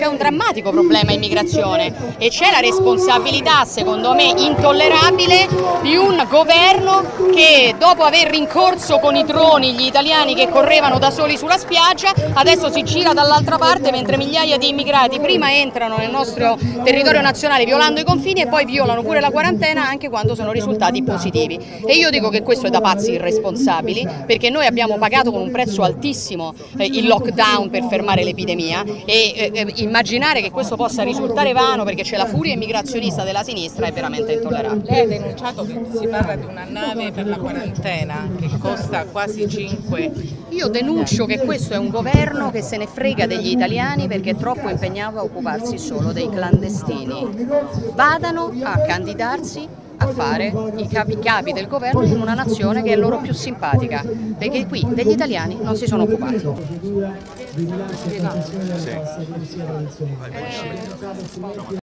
c'è un drammatico problema immigrazione e c'è la responsabilità, secondo me, intollerabile di un governo che dopo aver rincorso con i droni gli italiani che correvano da soli sulla spiaggia, adesso si gira dall'altra parte mentre migliaia di immigrati prima entrano nel nostro territorio nazionale violando i confini e poi violano pure la quarantena anche quando sono risultati positivi. E io dico che questo è da pazzi irresponsabili, perché noi abbiamo pagato con un prezzo altissimo il lockdown per fermare l'epidemia e immaginare che questo possa risultare vano perché c'è la furia immigrazionista della sinistra è veramente intollerabile. Lei ha denunciato che si parla di una nave per la quarantena che costa quasi 5. Io denuncio che questo è un governo che se ne frega degli italiani perché è troppo impegnato a occuparsi solo dei clandestini. Vadano a candidarsi a fare i capi del governo in una nazione che è loro più simpatica, perché qui degli italiani non si sono occupati. Sì.